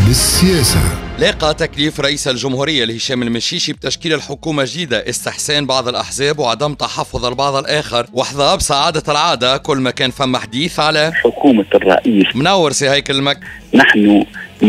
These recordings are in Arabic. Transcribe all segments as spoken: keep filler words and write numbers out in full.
للسياسة. لاقى تكليف رئيس الجمهورية هشام المشيشي بتشكيل الحكومة الجديدة استحسان بعض الأحزاب وعدم تحفظ البعض الآخر، وحظى بسعادة العادة كل ما كان فما حديث على حكومة الرئيس. منور سي هيكل المك. نحن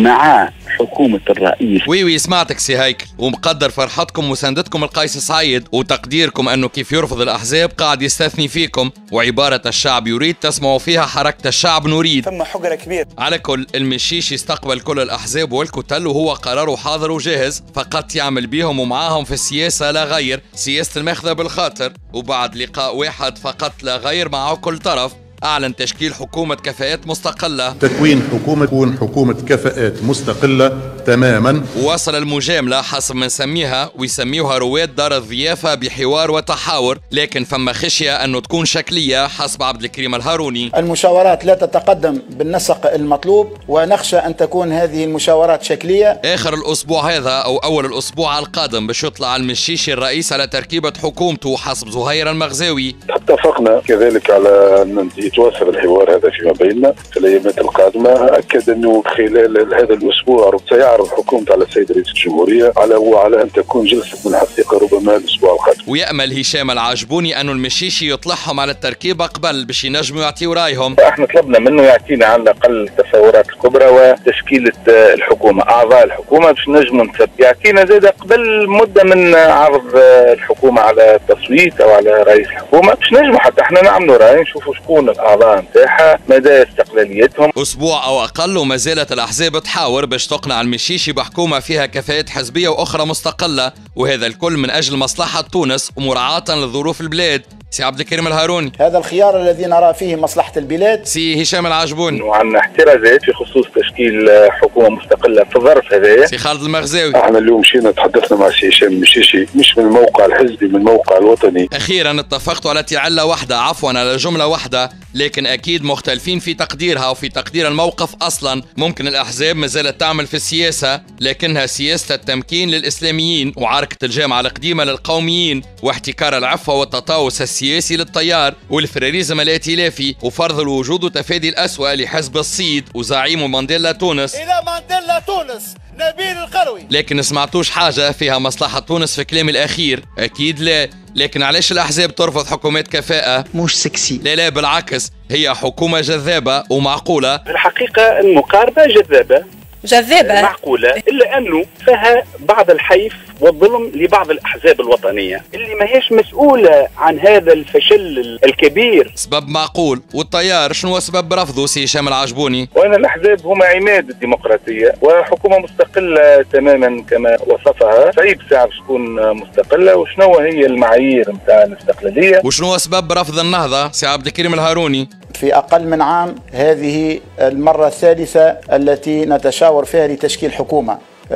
مع حكومة الرئيس. وي وي سمعتك سي هيكل، ومقدر فرحتكم ومساندتكم القيس سعيد وتقديركم أنه كيف يرفض الأحزاب قاعد يستثني فيكم، وعبارة الشعب يريد تسمعوا فيها حركة الشعب نريد. ثم حجر كبير. على كل المشيشي استقبل كل الأحزاب والكتل وهو قراره حاضر وجاهز، فقط يعمل بيهم ومعاهم في السياسة لا غير، سياسة الماخذة بالخاطر. وبعد لقاء واحد فقط لا غير مع كل طرف أعلن تشكيل حكومة كفاءات مستقلة، تكوين حكومة تكون حكومة كفاءات مستقلة تماما. ووصل المجاملة حسب ما نسميها ويسميوها رواد دار الضيافة بحوار وتحاور، لكن فما خشية أنه تكون شكلية حسب عبد الكريم الهاروني. المشاورات لا تتقدم بالنسق المطلوب ونخشى أن تكون هذه المشاورات شكلية. آخر الأسبوع هذا أو أول الأسبوع القادم باش يطلع المشيشي الرئيس على تركيبة حكومته حسب زهير المغزاوي. اتفقنا كذلك على أن يتواصل الحوار هذا فيما بيننا في الايامات القادمه. اكد انه خلال هذا الاسبوع سيعرض حكومته على السيد رئيس الجمهوريه على وعلى ان تكون جلسه من الحقيقه ربما الاسبوع القادم. ويامل هشام العجبوني انه المشيشي يطلعهم على التركيبه قبل باش ينجموا يعطيوا رايهم. احنا طلبنا منه يعطينا على الاقل التصورات الكبرى وتشكيله الحكومه، اعضاء الحكومه باش نجموا نثبت، يعطينا زاد قبل مده من عرض الحكومه على التصويت او على رئيس الحكومه باش نجموا حتى احنا نعملوا راي نشوفوا شكون الأعضاء نتاعها مدى استقلاليتهم. أسبوع أو أقل وما زالت الأحزاب تحاور باش تقنع المشيشي بحكومة فيها كفاءات حزبية وأخرى مستقلة، وهذا الكل من أجل مصلحة تونس ومراعاة لظروف البلاد. سي عبد الكريم الهاروني، هذا الخيار الذي نرى فيه مصلحة البلاد. سي هشام العجبوني، وعندنا احترازات في خصوص تشكيل حكومة مستقلة في الظرف هذايا. سي خالد المغزاوي، احنا اليوم مشينا تحدثنا مع سي هشام المشيشي مش من الموقع الحزبي، من الموقع الوطني. أخيرا اتفقتوا على علة واحدة، عفوا على جملة واحدة، لكن أكيد مختلفين في تقديرها وفي تقدير الموقف. أصلا ممكن الأحزاب ما زالت تعمل في السياسة، لكنها سياسة التمكين للإسلاميين وعركة الجامعة القديمة للقوميين واحتكار العفة والتطاوس السياسي للتيار والفراريزم الائتلافي وفرض الوجود وتفادي الأسوأ لحزب الصيد وزعيم مانديلا تونس. إلى مانديلا تونس نبيل القروي. لكن سمعتوش حاجة فيها مصلحة تونس في كلام الأخير؟ أكيد لا. لكن علاش الأحزاب ترفض حكومات كفاءة؟ مش سكسي. لا لا بالعكس، هي حكومة جذابة ومعقولة. في الحقيقة المقاربة جذابة جذابة معقولة، إلا أنه فيها بعض الحيف والظلم لبعض الأحزاب الوطنية اللي ما هيش مسؤولة عن هذا الفشل الكبير. سبب معقول، والتيار شنو سبب رفضه سي هشام العجبوني؟ وأن الأحزاب هما عماد الديمقراطية وحكومة مستقلة تماما كما وصفها. صعيب ساعة باش تكون مستقلة، وشنو هي المعايير نتاع الاستقلالية؟ وشنو سبب رفض النهضة سي عبد الكريم الهاروني؟ في أقل من عام هذه المرة الثالثة التي نتشاور فيها لتشكيل حكومة.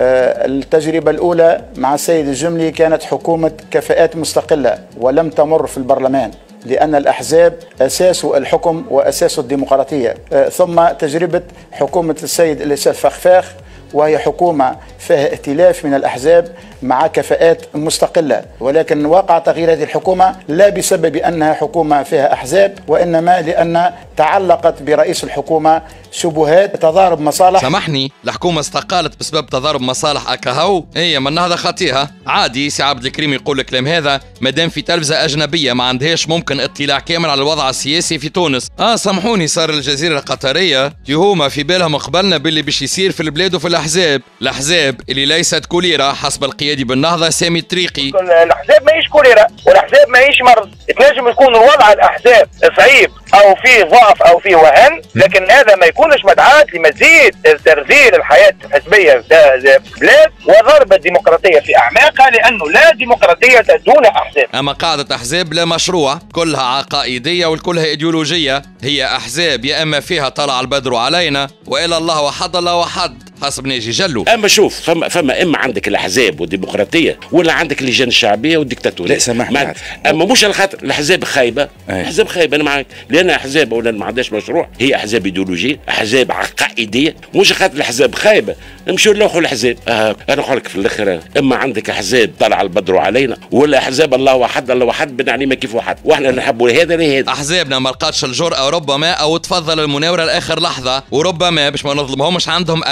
التجربة الأولى مع السيد الجملي كانت حكومة كفاءات مستقلة ولم تمر في البرلمان لأن الأحزاب أساس الحكم وأساس الديمقراطية. ثم تجربة حكومة السيد الأساف فخفاخ وهي حكومة فيها ائتلاف من الأحزاب مع كفاءات مستقلة، ولكن واقع تغيير هذه الحكومة لا بسبب أنها حكومة فيها أحزاب، وإنما لأن تعلقت برئيس الحكومة شبهات تضارب مصالح. سامحني، الحكومة استقالت بسبب تضارب مصالح أكهو؟ هي من هذا خطيها عادي. سي عبد الكريم يقول الكلام هذا مادام في تلفزة أجنبية ما عندهاش ممكن اطلاع كامل على الوضع السياسي في تونس. آه سامحوني، صار الجزيرة القطرية هما في بالهم قبلنا باللي باش يصير في البلاد وفي الأحزاب، الأحزاب اللي ليست كوليرا حسب القيادي بالنهضة سامي الطريقي. الأحزاب ماهيش كوليرا والأحزاب ماهيش مرض، تنجم يكون الوضع الأحزاب صعيب أو فيه ضعف أو فيه وهن، لكن هذا ما يكونش مدعاة لمزيد ترذيل الحياة الحزبية في البلاد وضرب الديمقراطية في أعماقها، لأنه لا ديمقراطية دون أحزاب. أما قاعدة أحزاب لا مشروع، كلها عقائدية وكلها إيديولوجية. هي أحزاب يا أما فيها طلع البدر علينا وإلى الله وحد الله وحد حسب ناجي جلو. اما شوف، فما فما اما عندك الاحزاب والديمقراطيه ولا عندك اللجان الشعبيه والديكتاتوريه. لا سامحني، اما مش على خاطر الاحزاب خايبه، احزاب خايبه انا معاك، لان احزاب ولا ما عندهاش مشروع، هي احزاب ايديولوجيه، احزاب عقائديه، مش خاطر الاحزاب خايبه نمشيو نلوحوا الاحزاب. آه انا نقول لك في الاخر، اما عندك احزاب طلع البدر علينا ولا احزاب الله واحد الله واحد بن علينا كيف واحد، واحنا نحبوا هذا لهذا. احزابنا ما لقاتش الجرأه ربما او تفضل المناوره لاخر لحظه، وربما باش ما نظلمهمش عندهم امل في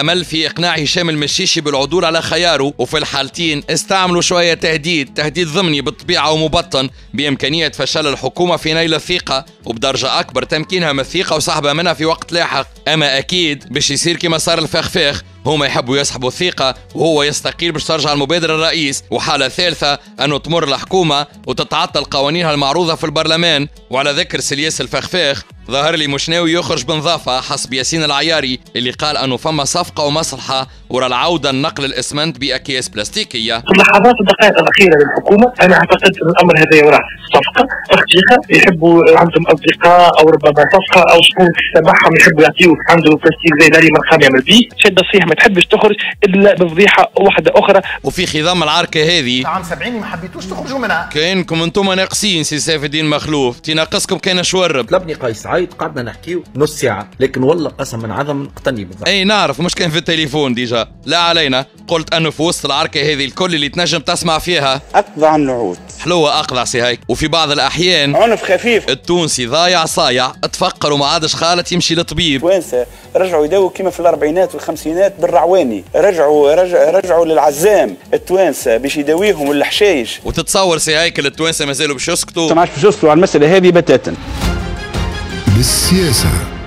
بإقناع هشام المشيشي بالعدول على خياره، وفي الحالتين استعملوا شوية تهديد تهديد ضمني بالطبيعة ومبطن بإمكانية فشل الحكومة في نيل الثقة، وبدرجة أكبر تمكينها من الثقة وسحبها منها في وقت لاحق. أما أكيد باش يصير كما صار الفخفاخ، هما يحبوا يسحبوا الثقة وهو يستقيل باش ترجع المبادرة الرئيس، وحالة ثالثة أنه تمر الحكومة وتتعطل قوانينها المعروضة في البرلمان. وعلى ذكر سلياس الفخفاخ، ظهر لي مش ناوي يخرج بنظافة حسب ياسين العياري اللي قال أنه فما صفقة ومصلحة ورا العودة لنقل الإسمنت بأكياس بلاستيكية. في اللحظات الدقائق الأخيرة للحكومة أنا أعتقد أن الأمر هذا وراء صفقة اختيقة، يحبوا عندهم أصدقاء أو ربما صفقة أو شكون تبعهم يحبوا يعطيوه عنده بلاستيك زي داري مرخام يعمل بيه، شد الصيحة ما تحبش تخرج إلا بفضيحة واحدة أخرى. وفي خضام العركة هذه عام سبعين ما حبيتوش تخرجوا منها، كأنكم انتم ناقصين. سي سيف الدين مخلوف تناقصكم كان شورب. طلبني قيس عايد قعدنا نحكيو نص ساعة، لكن والله قسما عظم اقتني بالضبط. اي نعرف مش كان في التليفون ديجا، لا علينا. قلت انه في وسط العركة هذه الكل اللي تنجم تسمع فيها أقضع النعود حلوة أقضع سي هيك. وفي بعض الأحيان عنف خفيف. التونسي ضايع صايع، تفكر وما عادش خالت يمشي للطبيب. توانسة رجعوا يداووا كما في الأربعينات والخمسينات بالرعواني، رجعوا رجع رجعوا للعزام التوانسة باش يداويهم الحشايش. وتتصور سي هيكل التوانسة مازالوا باش يسكتوا؟ ما عادش باش يسكتوا على المسألة هذه بتاتا. بالسياسة